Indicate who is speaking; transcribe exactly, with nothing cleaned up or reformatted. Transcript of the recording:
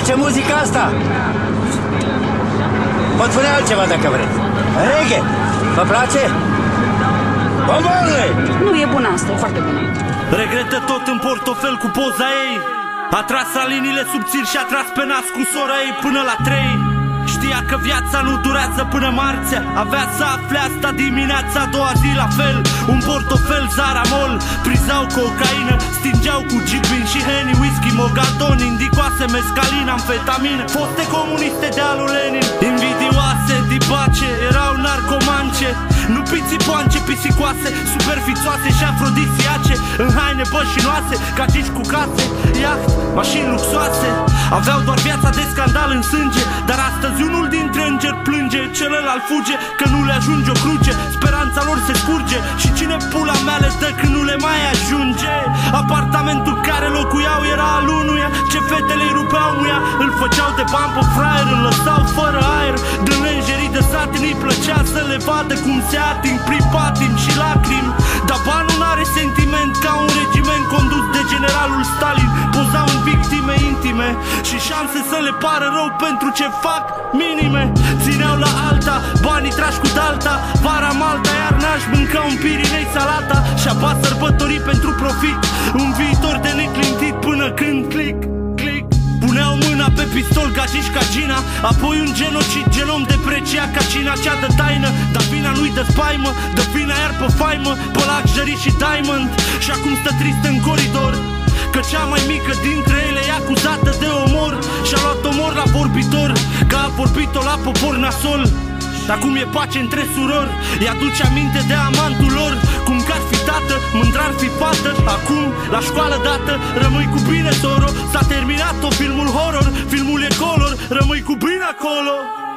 Speaker 1: place muzica asta? Pot pune altceva dacă vreți. Reggae, vă place? Bomboanele!
Speaker 2: Nu e bună asta, e foarte bună.
Speaker 3: Regretă tot în portofel cu poza ei. A tras la liniile subțiri și a tras pe nas cu sora ei până la trei. Știa că viața nu durează până marțea. Avea să afle asta dimineața a doua zi la fel. Un portofel Zaramol, prizau cocaină, stingeau cu Gibin și Henny, whisky, mogadon, indicoase, mescalină, amfetamină, foste comuniste de alu Lenin, invidioase, dibace, erau narcomance, nu pițipoance, pisicoase, superfițoase și afrodisiace, în haine bășinoase, cagici cu case, iaht, mașini luxoase. Aveau doar viața de scandal în sânge, dar astăzi unul dintre îngeri plânge, celălalt fuge, că nu le ajunge o cruce, speranța lor se scurge și cine pula mea le dă când nu le mai ajunge. Apartamentul care locuiau era al unuia, ce fetele îi rupeau muia, îl făceau de bani pe fraier, îl lăsau fără aer. Din lenjerii de satin îi plăcea să le vadă cum se ating prin patim și lacrimi. Dar banul n-are sentiment, ca un regiment condus de generalul Stalin. Pozau în victime intime și șanse să le pară rău pentru ce fac minime. Țineau la alta, banii trași cu dalta, vara Malta, iarna-și mânca un Pirinei salata și apa sărbătorii pentru profit, un viitor de neclintit până când click, click. Puneau mâna pe pistol, gagici ca Gina, apoi un genocid, genom deprecia ca Cina cea de taină. Dar vina nu-i de spaimă, dă vina iar pe faimă, pe Luxury și Diamond. Și acum stă trist în coridor, că cea mai mică dintre ele e acuzată de omor și-a luat omor la vorbitor, că a vorbit-o la popor nasol. Dar cum e pace între surori, îi aduce aminte de amantul lor, cum că-ar fi tată, mândr-ar fi fată. Acum, la școală dată, rămâi cu bine, soro. S-a terminat-o filmul horror, filmul e color, rămâi cu bine acolo.